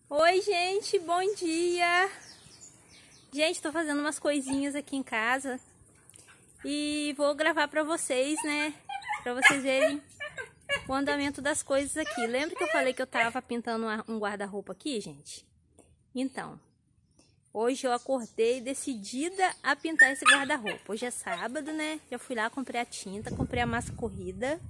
Oi, gente, bom dia! Gente, tô fazendo umas coisinhas aqui em casa e vou gravar pra vocês, né? Pra vocês verem o andamento das coisas aqui. Lembra que eu falei que eu tava pintando um guarda-roupa aqui, gente? Então, hoje eu acordei decidida a pintar esse guarda-roupa. Hoje é sábado, né? Já fui lá, comprei a tinta, comprei a massa corrida.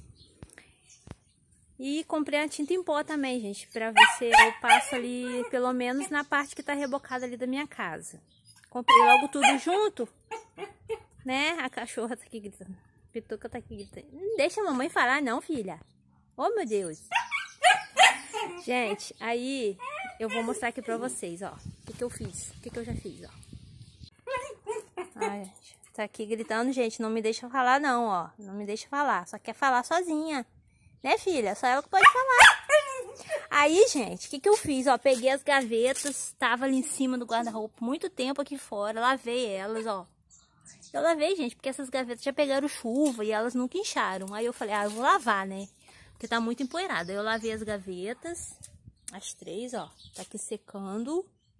E comprei a tinta em pó também, gente, pra ver se eu passo ali, pelo menos na parte que tá rebocada ali da minha casa. Comprei logo tudo junto, né? A cachorra tá aqui gritando. A Pituca tá aqui gritando. Não deixa a mamãe falar não, filha. Oh, meu Deus. Gente, aí eu vou mostrar aqui pra vocês, ó. O que eu fiz, o que eu já fiz, ó. Ai, gente, tá aqui gritando, gente, não me deixa falar não, ó. Não me deixa falar, só quer falar sozinha. Né, filha? Só ela que pode falar. Aí, gente, o que eu fiz? Ó, peguei as gavetas, tava ali em cima do guarda-roupa muito tempo aqui fora, lavei elas, ó. Eu lavei, gente, porque essas gavetas já pegaram chuva e elas nunca incharam. Aí eu falei, eu vou lavar, né? Porque tá muito empoeirado. Aí eu lavei as gavetas, as três, ó, tá aqui secando.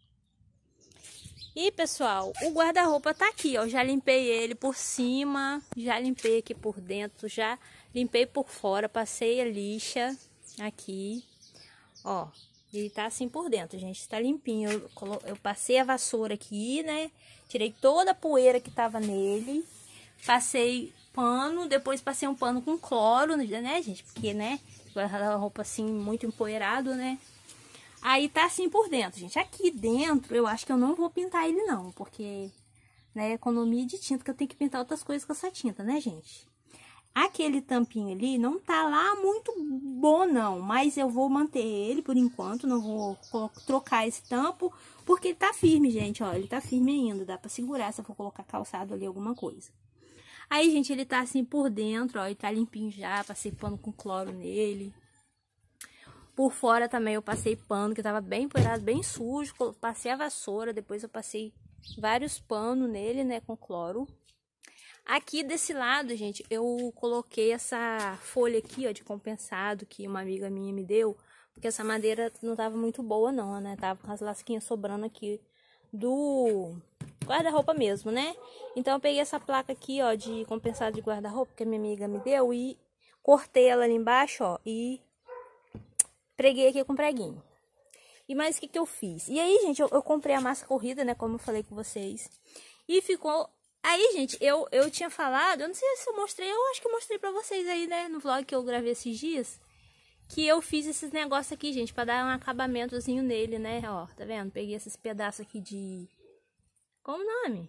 E, pessoal, o guarda-roupa tá aqui, ó. Já limpei ele por cima, já limpei aqui por dentro, já limpei por fora, passei a lixa aqui, ó. Ele tá assim por dentro, gente, tá limpinho. Eu passei a vassoura aqui, né? Tirei toda a poeira que tava nele. Passei pano, depois passei um pano com cloro, né, gente? Porque, né, guarda-roupa assim muito empoeirado, né? Aí tá assim por dentro, gente. Aqui dentro eu acho que eu não vou pintar ele não, porque, né, economia de tinta, que eu tenho que pintar outras coisas com essa tinta, né, gente? Aquele tampinho ali não tá lá muito bom não, mas eu vou manter ele por enquanto, não vou trocar esse tampo, porque ele tá firme, gente, ó, ele tá firme ainda, dá pra segurar se eu for colocar calçado ali, alguma coisa. Aí, gente, ele tá assim por dentro, ó, ele tá limpinho já, passei pano com cloro nele. Por fora também eu passei pano, que tava bem empoeirado, bem sujo. Passei a vassoura, depois eu passei vários panos nele, né, com cloro. Aqui desse lado, gente, eu coloquei essa folha aqui, ó, de compensado, que uma amiga minha me deu. Porque essa madeira não tava muito boa não, né, tava com as lasquinhas sobrando aqui do guarda-roupa mesmo, né. Então eu peguei essa placa aqui, ó, de compensado de guarda-roupa, que a minha amiga me deu. E cortei ela ali embaixo, ó, e preguei aqui com preguinho. E mais o que eu fiz? E aí, gente, eu comprei a massa corrida, né? Como eu falei com vocês. E ficou... Aí, gente, eu tinha falado... Eu não sei se eu mostrei... Eu acho que eu mostrei pra vocês aí, né? No vlog que eu gravei esses dias. Que eu fiz esses negócios aqui, gente. Pra dar um acabamentozinho nele, né? Ó, tá vendo? Peguei esses pedaços aqui de... Como o nome?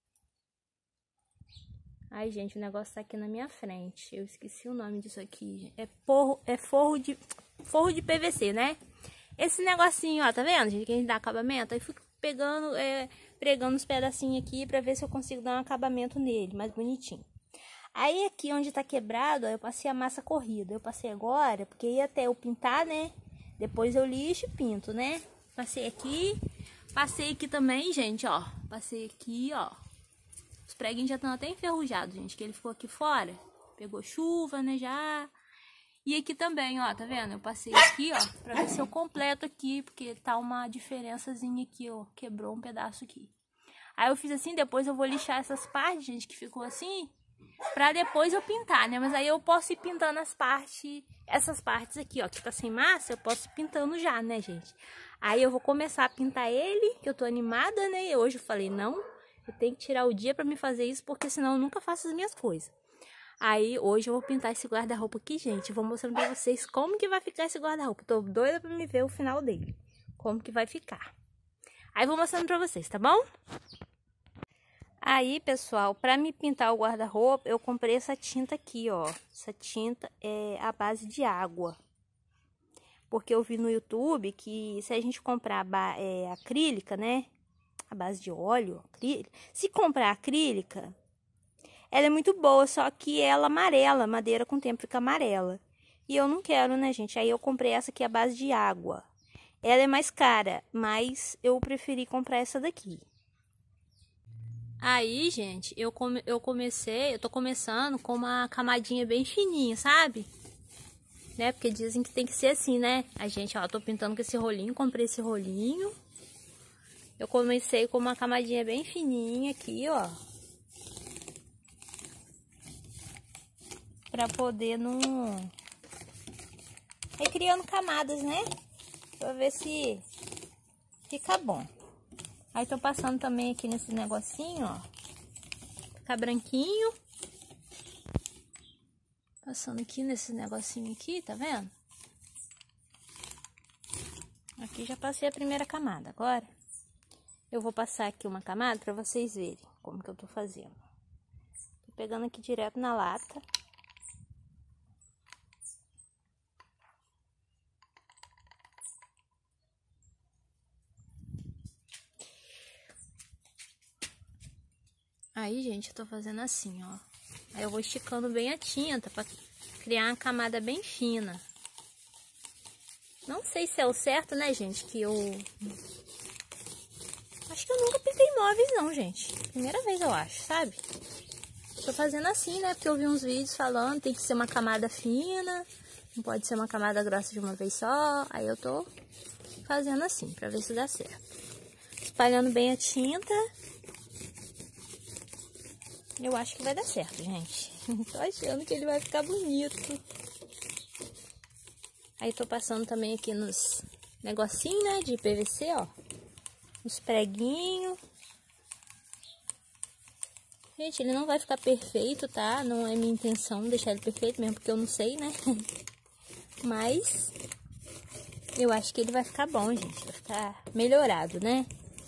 Ai, gente, o negócio tá aqui na minha frente. Eu esqueci o nome disso aqui. É forro de PVC, né? Esse negocinho, ó, tá vendo, gente? Que a gente dá acabamento. Aí fui pegando, pregando os pedacinhos aqui pra ver se eu consigo dar um acabamento nele, mais bonitinho. Aí aqui onde tá quebrado, ó, eu passei a massa corrida. Eu passei agora, porque ia até eu pintar, né? Depois eu lixo e pinto, né? Passei aqui também, gente, ó. Passei aqui, ó. Os preguinhos já estão até enferrujados, gente, que ele ficou aqui fora. Pegou chuva, né, já. E aqui também, ó, tá vendo? Eu passei aqui, ó, pra ver se eu completo aqui, porque tá uma diferençazinha aqui, ó. Quebrou um pedaço aqui. Aí eu fiz assim, depois eu vou lixar essas partes, gente, que ficou assim, pra depois eu pintar, né? Mas aí eu posso ir pintando essas partes aqui, ó, que tá sem massa, eu posso ir pintando já, né, gente? Aí eu vou começar a pintar ele, que eu tô animada, né? E hoje eu falei, não, eu tenho que tirar o dia pra me fazer isso, porque senão eu nunca faço as minhas coisas. Aí, hoje eu vou pintar esse guarda-roupa aqui, gente. Vou mostrando pra vocês como que vai ficar esse guarda-roupa. Tô doida pra me ver o final dele. Como que vai ficar. Aí, vou mostrando pra vocês, tá bom? Aí, pessoal, pra me pintar o guarda-roupa, eu comprei essa tinta aqui, ó. Essa tinta é a base de água. Porque eu vi no YouTube que se a gente comprar acrílica, né? A base de óleo, acrílica. Se comprar acrílica... Ela é muito boa, só que ela amarela, a madeira com o tempo fica amarela. E eu não quero, né, gente? Aí eu comprei essa aqui à base de água. Ela é mais cara, mas eu preferi comprar essa daqui. Aí, gente, eu tô começando com uma camadinha bem fininha, sabe? né? Porque dizem que tem que ser assim, né? A gente, ó, tô pintando com esse rolinho, comprei esse rolinho. Eu comecei com uma camadinha bem fininha aqui, ó. Pra poder não... ir criando camadas, né? Pra ver se fica bom. Aí tô passando também aqui nesse negocinho, ó. Ficar branquinho. Passando aqui nesse negocinho aqui, tá vendo? Aqui já passei a primeira camada. Agora eu vou passar aqui uma camada pra vocês verem como que eu tô fazendo. Tô pegando aqui direto na lata. Aí, gente, eu tô fazendo assim, ó. Aí eu vou esticando bem a tinta pra criar uma camada bem fina. Não sei se é o certo, né, gente, que eu... Acho que eu nunca pintei móveis, não, gente. Primeira vez, eu acho, sabe? Tô fazendo assim, né, porque eu vi uns vídeos falando, tem que ser uma camada fina, não pode ser uma camada grossa de uma vez só. Aí eu tô fazendo assim, pra ver se dá certo. Espalhando bem a tinta. Eu acho que vai dar certo, gente. Tô achando que ele vai ficar bonito. Aí tô passando também aqui nos negocinhos, né, de PVC, ó. Os preguinhos. Gente, ele não vai ficar perfeito, tá? Não é minha intenção deixar ele perfeito mesmo, porque eu não sei, né? Mas eu acho que ele vai ficar bom, gente. Vai ficar melhorado, né?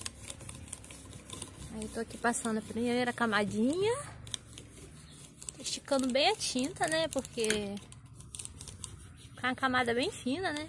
Aí tô aqui passando a primeira camadinha. Esticando bem a tinta, né? Porque fica uma camada bem fina, né?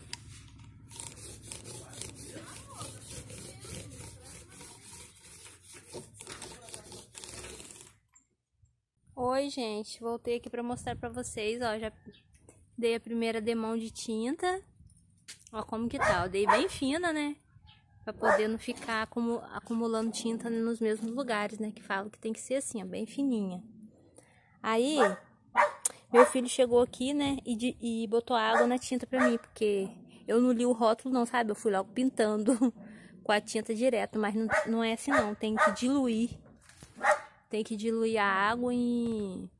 Oi, gente. Voltei aqui pra mostrar pra vocês, ó. Já dei a primeira demão de tinta. Ó como que tá. Eu dei bem fina, né? Pra poder não ficar acumulando tinta nos mesmos lugares, né? Que falam que tem que ser assim, ó, bem fininha. Aí, meu filho chegou aqui, né? E botou água na tinta pra mim, porque eu não li o rótulo não, sabe? Eu fui logo pintando com a tinta direto, mas não é assim não. Tem que diluir. Tem que diluir a água em...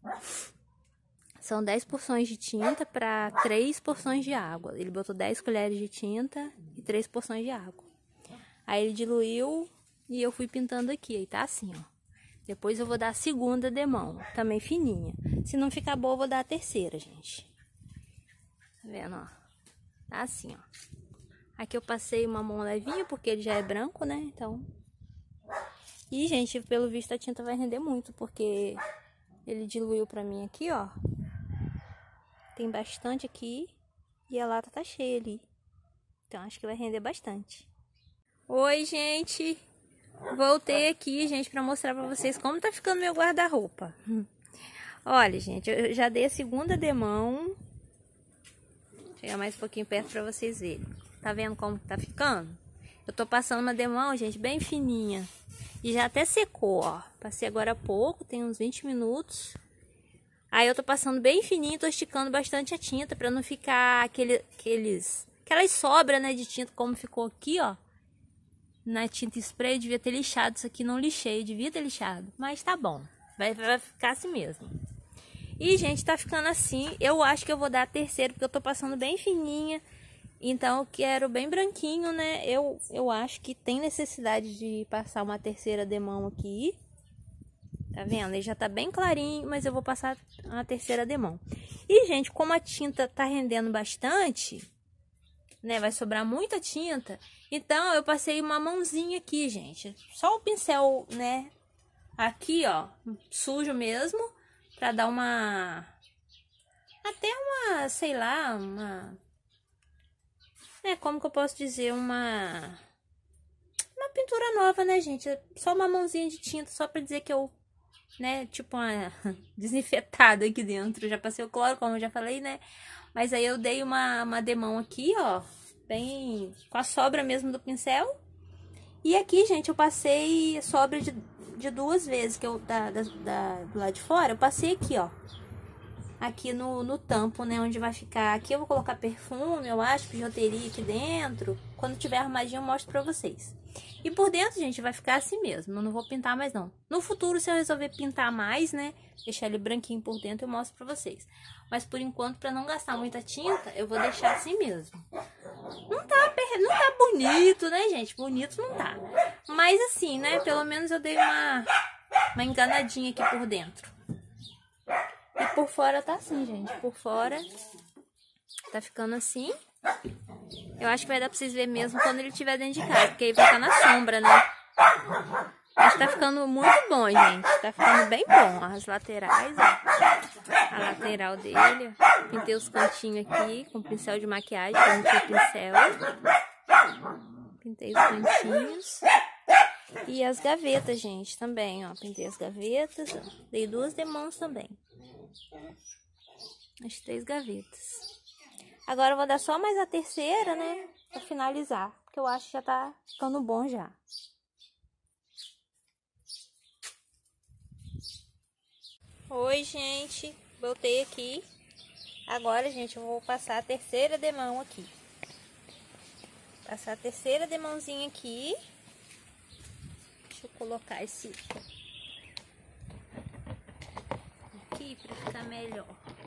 São 10 porções de tinta para 3 porções de água. Ele botou 10 colheres de tinta e 3 porções de água. Aí ele diluiu e eu fui pintando aqui. Aí tá assim, ó. Depois eu vou dar a segunda demão, também fininha. Se não ficar boa, eu vou dar a terceira, gente. Tá vendo, ó? Tá assim, ó. Aqui eu passei uma mão levinha, porque ele já é branco, né? Então... E, gente, pelo visto a tinta vai render muito, porque ele diluiu pra mim aqui, ó. Tem bastante aqui e a lata tá cheia ali. Então, acho que vai render bastante. Oi, gente! Voltei aqui, gente, pra mostrar pra vocês como tá ficando meu guarda-roupa. Olha, gente, eu já dei a segunda demão. Vou chegar mais um pouquinho perto pra vocês verem. Tá vendo como tá ficando? Eu tô passando uma demão, gente, bem fininha. E já até secou, ó. Passei agora há pouco, tem uns 20 minutos. Aí eu tô passando bem fininho, tô esticando bastante a tinta pra não ficar aquelas sobras, né, de tinta, como ficou aqui, ó. Na tinta spray, eu devia ter lixado isso aqui, não lixei, devia ter lixado. Mas tá bom, vai ficar assim mesmo. E, gente, tá ficando assim. Eu acho que eu vou dar a terceira, porque eu tô passando bem fininha. Então, eu quero bem branquinho, né? Eu acho que tem necessidade de passar uma terceira demão aqui. Tá vendo? Ele já tá bem clarinho, mas eu vou passar uma terceira demão. E, gente, como a tinta tá rendendo bastante, né? Vai sobrar muita tinta. Então, eu passei uma mãozinha aqui, gente. Só o pincel, né? Aqui, ó, sujo mesmo. Pra dar uma... Até uma, sei lá, uma... como que eu posso dizer? Uma pintura nova, né, gente? Só uma mãozinha de tinta, só pra dizer que eu, né, tipo uma desinfetada aqui dentro. Já passei o cloro, como eu já falei, né? Mas aí eu dei uma demão aqui, ó, bem com a sobra mesmo do pincel. E aqui, gente, eu passei a sobra de 2 vezes, que eu, do lado de fora, eu passei aqui, ó. aqui no tampo, né? Onde vai ficar. Aqui eu vou colocar perfume, eu acho, bijuteria aqui dentro. Quando tiver arrumadinho eu mostro pra vocês. E por dentro, gente, vai ficar assim mesmo. Eu não vou pintar mais, não. No futuro, se eu resolver pintar mais, né? Deixar ele branquinho por dentro, eu mostro pra vocês. Mas por enquanto, pra não gastar muita tinta, eu vou deixar assim mesmo. Não tá bonito, né, gente? Bonito não tá. Mas assim, né? Pelo menos eu dei uma enganadinha aqui por dentro. E por fora tá assim, gente. Por fora tá ficando assim. Eu acho que vai dar pra vocês verem mesmo quando ele estiver dentro de casa, porque aí vai estar na sombra, né? Mas tá ficando muito bom, gente. Tá ficando bem bom. As laterais, ó. A lateral dele, ó. Pintei os cantinhos aqui com pincel de maquiagem, que eu não tinha pincel. Pintei os cantinhos. E as gavetas, gente, também, ó. Pintei as gavetas, ó. Dei 2 demãos também. As 3 gavetas. Agora eu vou dar só mais a terceira, né? Pra finalizar. Porque eu acho que já tá ficando bom já. Oi, gente. Voltei aqui. Agora, gente, eu vou passar a terceira demão aqui. Passar a terceira demãozinha aqui. Deixa eu colocar esse aqui pra ficar melhor.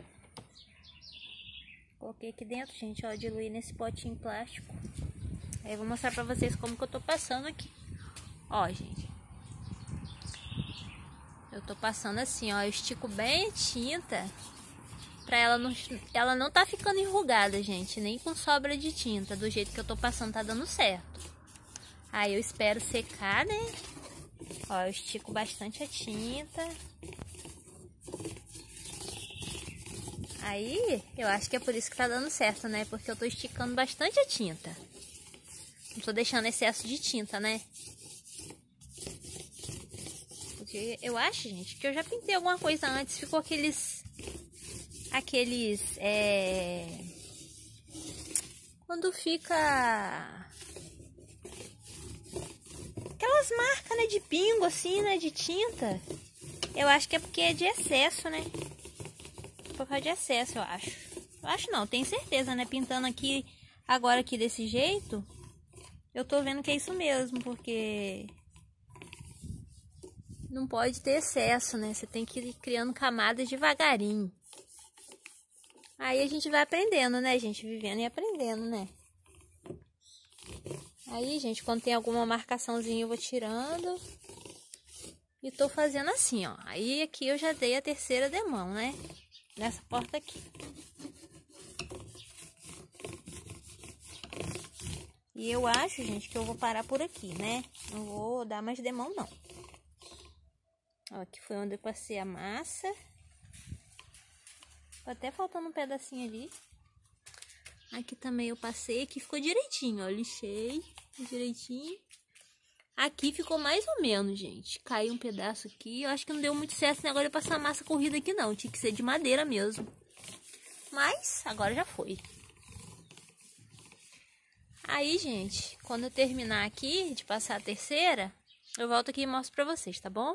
Coloquei aqui dentro, gente, ó, diluí nesse potinho plástico. Aí eu vou mostrar pra vocês como que eu tô passando aqui. Ó, gente. Eu tô passando assim, ó, eu estico bem a tinta pra ela não tá ficando enrugada, gente, nem com sobra de tinta. Do jeito que eu tô passando tá dando certo. Aí eu espero secar, né? Ó, eu estico bastante a tinta. Aí, eu acho que é por isso que tá dando certo, né? Porque eu tô esticando bastante a tinta. Não tô deixando excesso de tinta, né? Porque eu acho, gente, que eu já pintei alguma coisa antes. Ficou quando fica aquelas marcas, né, de pingo, assim, né, de tinta. Eu acho que é porque é de excesso, né? Por causa de excesso, eu acho. Eu acho não, tenho certeza, né? Pintando aqui, agora aqui desse jeito, eu tô vendo que é isso mesmo, porque não pode ter excesso, né? Você tem que ir criando camadas devagarinho. Aí a gente vai aprendendo, né, gente? Vivendo e aprendendo, né? Aí, gente, quando tem alguma marcaçãozinha, eu vou tirando. E tô fazendo assim, ó. Aí aqui eu já dei a terceira demão, né? Nessa porta aqui. E eu acho, gente, que eu vou parar por aqui, né? Não vou dar mais demão, não. Ó, aqui foi onde eu passei a massa. Tá até faltando um pedacinho ali. Aqui também eu passei, aqui ficou direitinho, ó. Lixei direitinho. Aqui ficou mais ou menos, gente. Caiu um pedaço aqui. Eu acho que não deu muito certo esse negócio de passar massa corrida aqui, não. Tinha que ser de madeira mesmo. Mas agora já foi. Aí, gente, quando eu terminar aqui de passar a terceira, eu volto aqui e mostro pra vocês, tá bom?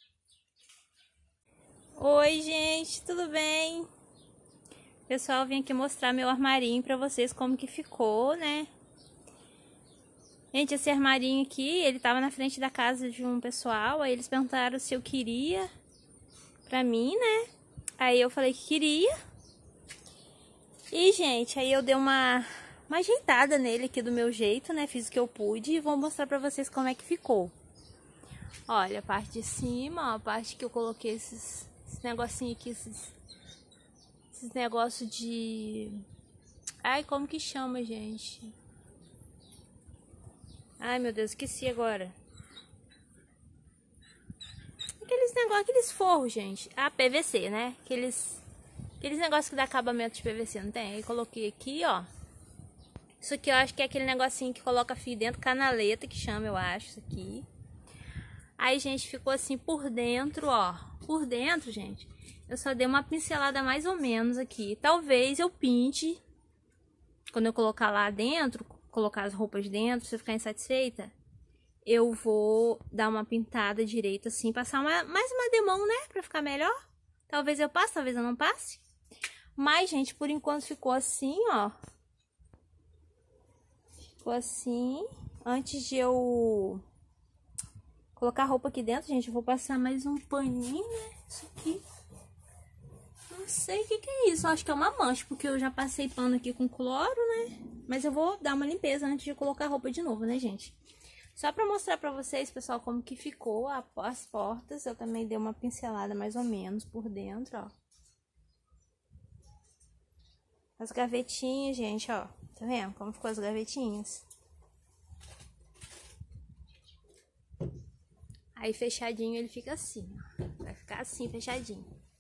Oi, gente, tudo bem? Pessoal, vim aqui mostrar meu armarinho pra vocês como que ficou, né? Gente, esse armarinho aqui, ele tava na frente da casa de um pessoal, aí eles perguntaram se eu queria pra mim, né? Aí eu falei que queria. E, gente, aí eu dei uma ajeitada nele aqui do meu jeito, né? Fiz o que eu pude e vou mostrar pra vocês como é que ficou. Olha, a parte de cima, ó, a parte que eu coloquei esses negocinhos aqui, esses negócios de... Ai, como que chama, gente? Ai, meu Deus, esqueci agora. Aqueles negócios, aqueles forros, gente. Ah, PVC, né? Aqueles negócios que dá acabamento de PVC, não tem? Aí coloquei aqui, ó. Isso aqui eu acho que é aquele negocinho que coloca fio dentro, canaleta que chama, eu acho, isso aqui. Aí, gente, ficou assim por dentro, ó. Por dentro, gente, eu só dei uma pincelada mais ou menos aqui. Talvez eu pinte, quando eu colocar lá dentro, colocar as roupas dentro, se eu ficar insatisfeita, eu vou dar uma pintada direita assim, passar mais uma demão, né, pra ficar melhor. Talvez eu passe, talvez eu não passe. Mas, gente, por enquanto ficou assim, ó. Ficou assim. Antes de eu colocar a roupa aqui dentro, gente, eu vou passar mais um paninho, né? Isso aqui. Não sei o que é isso. Eu acho que é uma mancha, porque eu já passei pano aqui com cloro, né? Mas eu vou dar uma limpeza antes de colocar a roupa de novo, né, gente? Só pra mostrar pra vocês, pessoal, como que ficou as portas. Eu também dei uma pincelada mais ou menos por dentro, ó. As gavetinhas, gente, ó. Tá vendo como ficou as gavetinhas? Aí fechadinho ele fica assim, ó. Vai ficar assim, fechadinho.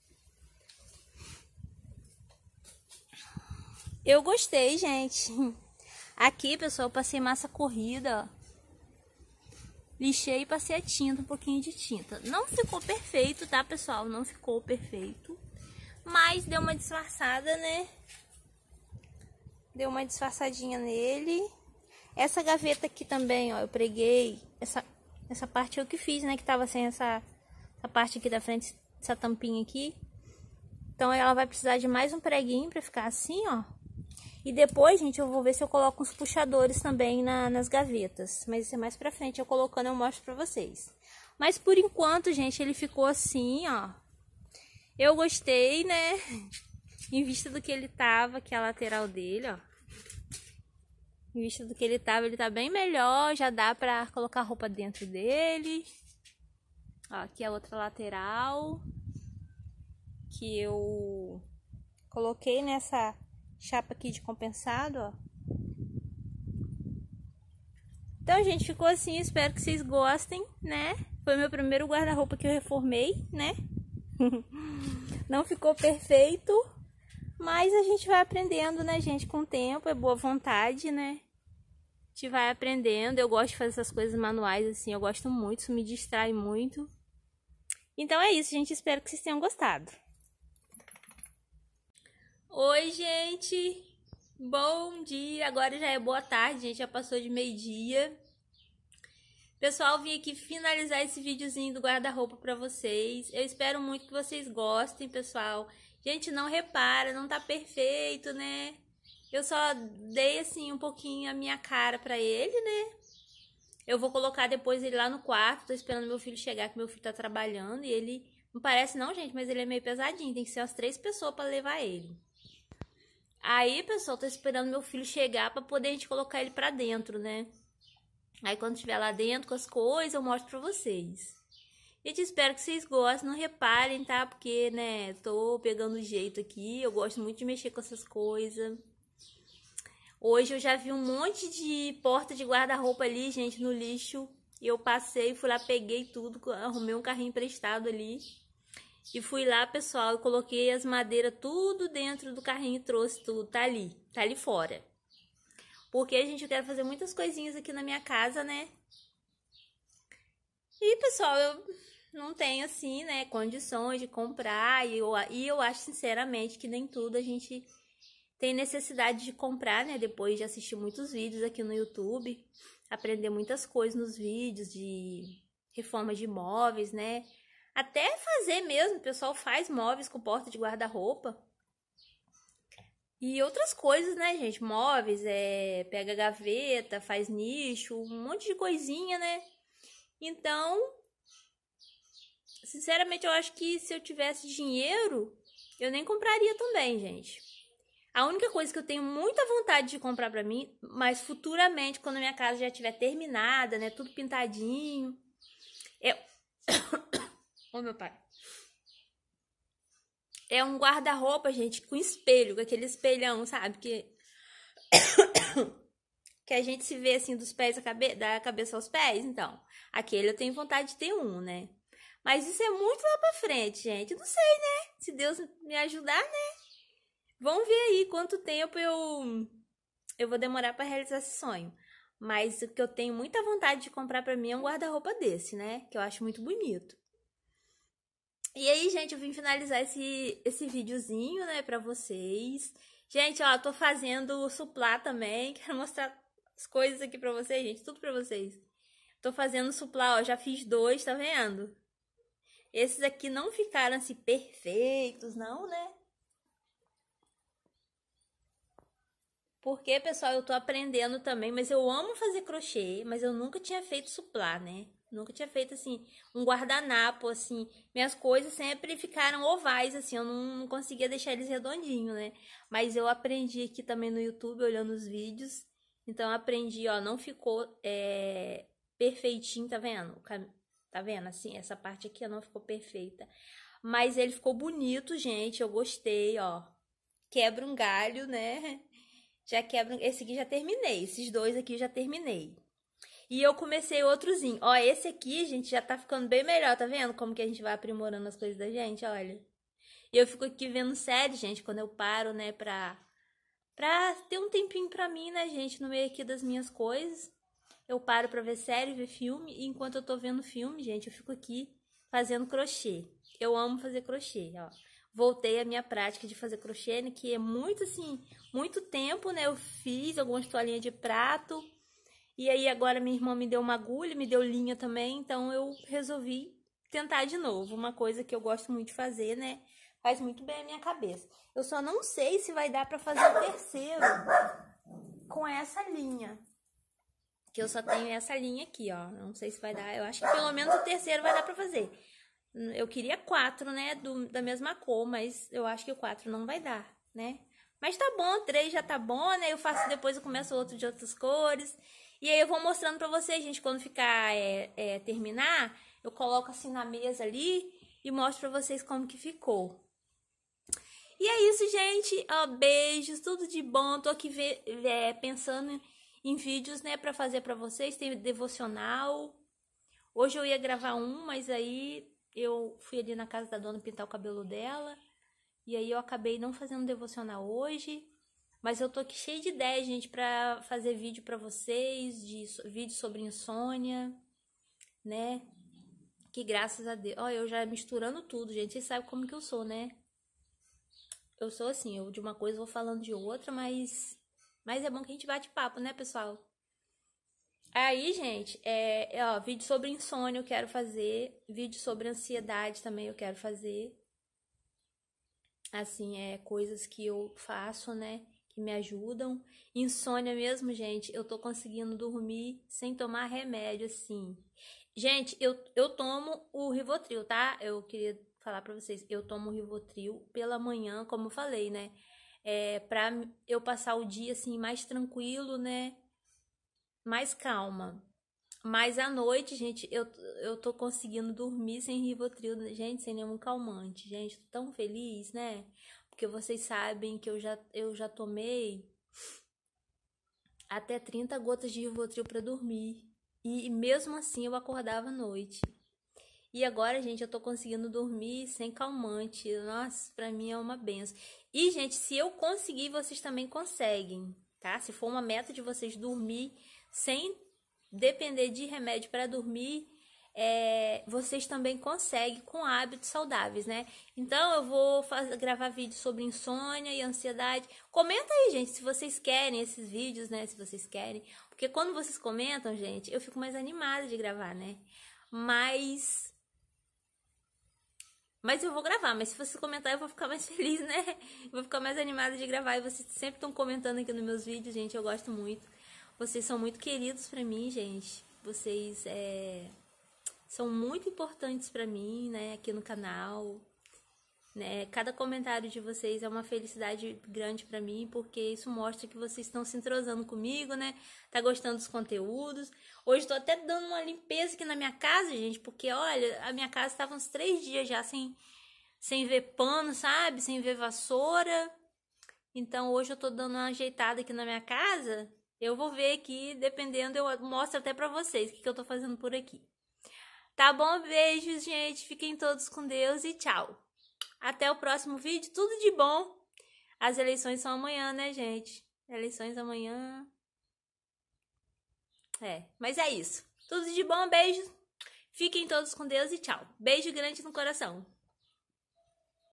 Eu gostei, gente. Aqui, pessoal, eu passei massa corrida, ó. Lixei e passei a tinta, um pouquinho de tinta. Não ficou perfeito, tá, pessoal? Não ficou perfeito. Mas deu uma disfarçada, né? Deu uma disfarçadinha nele. Essa gaveta aqui também, ó, eu preguei. Essa parte eu que fiz, né? Que tava sem essa parte aqui da frente, essa tampinha aqui. Então ela vai precisar de mais um preguinho pra ficar assim, ó. E depois, gente, eu vou ver se eu coloco uns puxadores também nas gavetas. Mas isso é mais pra frente, eu colocando eu mostro pra vocês. Mas por enquanto, gente, ele ficou assim, ó. Eu gostei, né? Em vista do que ele tava, aqui a lateral dele, ó. Em vista do que ele tá bem melhor. Já dá pra colocar roupa dentro dele. Ó, aqui a outra lateral. Que eu coloquei nessa chapa aqui de compensado, ó. Então, gente, ficou assim. Espero que vocês gostem, né? Foi meu primeiro guarda-roupa que eu reformei, né? Não ficou perfeito. Mas a gente vai aprendendo, né, gente? Com o tempo, é boa vontade, né? A gente vai aprendendo. Eu gosto de fazer essas coisas manuais, assim. Eu gosto muito, isso me distrai muito. Então é isso, gente. Espero que vocês tenham gostado. Oi, gente. Bom dia. Agora já é boa tarde, gente. Já passou de meio-dia. Pessoal, vim aqui finalizar esse videozinho do guarda-roupa pra vocês. Eu espero muito que vocês gostem, pessoal. Gente, não repara, não tá perfeito, né? Eu só dei, assim, um pouquinho a minha cara pra ele, né? Eu vou colocar depois ele lá no quarto. Tô esperando meu filho chegar, que meu filho tá trabalhando. E ele, não parece não, gente, mas ele é meio pesadinho. Tem que ser as 3 pessoas pra levar ele. Aí, pessoal, tô esperando meu filho chegar pra poder a gente colocar ele pra dentro, né? Aí, quando estiver lá dentro com as coisas, eu mostro pra vocês. Gente, espero que vocês gostem. Não reparem, tá? Porque, né, tô pegando jeito aqui. Eu gosto muito de mexer com essas coisas. Hoje eu já vi um monte de porta de guarda-roupa ali, gente, no lixo. E eu passei, fui lá, peguei tudo, arrumei um carrinho emprestado ali. E fui lá, pessoal, eu coloquei as madeiras tudo dentro do carrinho e trouxe tudo. Tá ali fora. Porque, gente, eu quero fazer muitas coisinhas aqui na minha casa, né? E, pessoal, eu não tenho, assim, né, condições de comprar. E eu acho, sinceramente, que nem tudo a gente tem necessidade de comprar, né? Depois de assistir muitos vídeos aqui no YouTube. Aprender muitas coisas nos vídeos de reforma de móveis, né? Até fazer mesmo, o pessoal faz móveis com porta de guarda-roupa. E outras coisas, né, gente? Móveis, pega gaveta, faz nicho, um monte de coisinha, né? Então, sinceramente, eu acho que se eu tivesse dinheiro, eu nem compraria também, gente. A única coisa que eu tenho muita vontade de comprar pra mim, mas futuramente, quando a minha casa já estiver terminada, né, tudo pintadinho, Ô, meu pai. É um guarda-roupa, gente, com espelho, com aquele espelhão, sabe? Que a gente se vê assim dos pés da cabeça aos pés, então. Aquele eu tenho vontade de ter um, né? Mas isso é muito lá pra frente, gente. Eu não sei, né? Se Deus me ajudar, né? Vamos ver aí quanto tempo eu vou demorar pra realizar esse sonho. Mas o que eu tenho muita vontade de comprar pra mim é um guarda-roupa desse, né? Que eu acho muito bonito. E aí, gente, eu vim finalizar esse videozinho, né, pra vocês. Gente, ó, tô fazendo suplá também. Quero mostrar as coisas aqui pra vocês, gente. Tudo pra vocês. Tô fazendo suplá, ó. Já fiz 2, tá vendo? Esses aqui não ficaram, assim, perfeitos, não, né? Porque, pessoal, eu tô aprendendo também, mas eu amo fazer crochê, mas eu nunca tinha feito suplá, né? Nunca tinha feito, assim, um guardanapo, assim. Minhas coisas sempre ficaram ovais, assim, eu não conseguia deixar eles redondinhos, né? Mas eu aprendi aqui também no YouTube, olhando os vídeos. Então, eu aprendi, ó, não ficou perfeitinho, tá vendo? Tá vendo, assim, essa parte aqui não ficou perfeita. Mas ele ficou bonito, gente, eu gostei, ó. Quebra um galho, né? Já quebra. Esse aqui já terminei. Esses dois aqui já terminei. E eu comecei outrozinho. Ó, esse aqui, gente, já tá ficando bem melhor. Tá vendo como que a gente vai aprimorando as coisas da gente? Olha. E eu fico aqui vendo série, gente, quando eu paro, né, pra ter um tempinho pra mim, né, gente, no meio aqui das minhas coisas. Eu paro pra ver série, ver filme. E enquanto eu tô vendo filme, gente, eu fico aqui fazendo crochê. Eu amo fazer crochê, ó. Voltei à minha prática de fazer crochê, né, que é muito, assim, muito tempo, né? Eu fiz algumas toalhinhas de prato. E aí agora minha irmã me deu uma agulha, me deu linha também. Então eu resolvi tentar de novo. Uma coisa que eu gosto muito de fazer, né? Faz muito bem a minha cabeça. Eu só não sei se vai dar pra fazer o terceiro com essa linha. Que eu só tenho essa linha aqui, ó. Não sei se vai dar. Eu acho que pelo menos o terceiro vai dar pra fazer. Eu queria 4, né, da mesma cor, mas eu acho que o 4 não vai dar, né? Mas tá bom, 3 já tá bom, né? Eu faço depois, eu começo outro de outras cores. E aí eu vou mostrando pra vocês, gente, quando ficar, terminar, eu coloco assim na mesa ali e mostro pra vocês como que ficou. E é isso, gente. Ó, beijos, tudo de bom. Tô aqui pensando em vídeos, né, pra fazer pra vocês. Tem devocional. Hoje eu ia gravar um, mas aí eu fui ali na casa da dona pintar o cabelo dela. E aí eu acabei não fazendo devocional hoje. Mas eu tô aqui cheia de ideias, gente, pra fazer vídeo pra vocês. Vídeo sobre insônia, né? Que graças a Deus. Ó, eu já misturando tudo, gente. Vocês sabem como que eu sou, né? Eu sou assim, eu de uma coisa vou falando de outra, mas é bom que a gente bate papo, né, pessoal? Aí, gente, ó, vídeo sobre insônia eu quero fazer, vídeo sobre ansiedade também eu quero fazer. Assim, coisas que eu faço, né, que me ajudam. Insônia mesmo, gente, eu tô conseguindo dormir sem tomar remédio, assim. Gente, eu tomo o Rivotril, tá? Eu queria falar pra vocês, eu tomo o Rivotril pela manhã, como eu falei, né? Pra eu passar o dia, assim, mais tranquilo, né? Mais calma. Mas à noite, gente, eu tô conseguindo dormir sem Rivotril, gente, sem nenhum calmante. Gente, tô tão feliz, né? Porque vocês sabem que eu já tomei até 30 gotas de Rivotril pra dormir. E mesmo assim eu acordava à noite. E agora, gente, eu tô conseguindo dormir sem calmante. Nossa, pra mim é uma benção. E, gente, se eu conseguir, vocês também conseguem, tá? Se for uma meta de vocês dormir sem depender de remédio para dormir, vocês também conseguem com hábitos saudáveis, né? Então eu vou gravar vídeos sobre insônia e ansiedade. Comenta aí, gente, se vocês querem esses vídeos, né? Se vocês querem, porque quando vocês comentam, gente, eu fico mais animada de gravar, né? Mas eu vou gravar, mas se vocês comentarem eu vou ficar mais feliz, né? Eu vou ficar mais animada de gravar. E vocês sempre estão comentando aqui nos meus vídeos, gente, eu gosto muito. Vocês são muito queridos pra mim, gente. Vocês são muito importantes pra mim, né? Aqui no canal, né? Cada comentário de vocês é uma felicidade grande pra mim, porque isso mostra que vocês estão se entrosando comigo, né? Tá gostando dos conteúdos. Hoje tô até dando uma limpeza aqui na minha casa, gente, porque, olha, a minha casa tava uns 3 dias já sem ver pano, sabe? Sem ver vassoura. Então, hoje eu tô dando uma ajeitada aqui na minha casa. Eu vou ver aqui, dependendo, eu mostro até pra vocês o que eu tô fazendo por aqui. Tá bom? Beijos, gente. Fiquem todos com Deus e tchau. Até o próximo vídeo. Tudo de bom. As eleições são amanhã, né, gente? Eleições amanhã. Mas é isso. Tudo de bom, beijos. Fiquem todos com Deus e tchau. Beijo grande no coração.